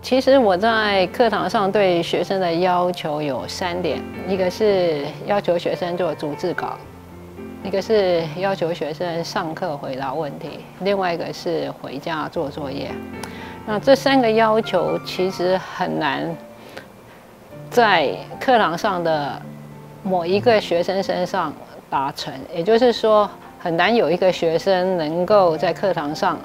其实我在课堂上对学生的要求有3点，一个是要求学生做逐字稿，一个是要求学生上课回答问题，另外一个是回家做作业。那这3个要求其实很难在课堂上的某一个学生身上达成，也就是说，很难有一个学生能够在课堂上，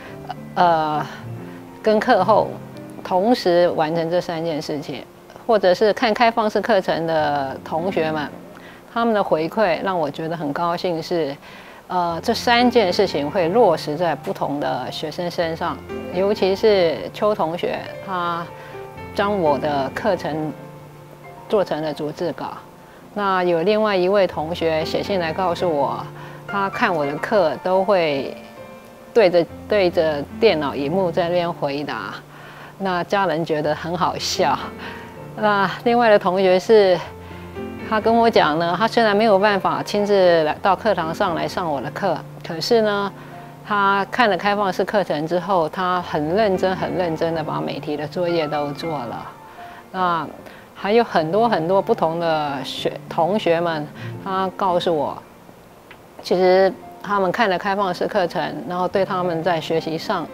跟课后同时完成这3件事情，或者是看开放式课程的同学们，他们的回馈让我觉得很高兴是，这3件事情会落实在不同的学生身上，尤其是邱同学，他将我的课程做成了逐字稿。那有另外一位同学写信来告诉我，他看我的课都会对着电脑荧幕在那边回答。那家人觉得很好笑。那另外的同学是，他跟我讲呢，他虽然没有办法亲自来到课堂上来上我的课，可是呢，他看了开放式课程之后，他很认真的把每题的作业都做了。那还有很多不同的同学们，他告诉我，其实他们看了开放式课程，然后对他们在学习上，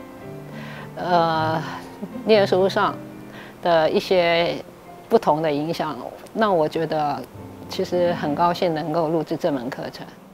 念书上的一些不同的影响，让我觉得其实很高兴能够录制这门课程。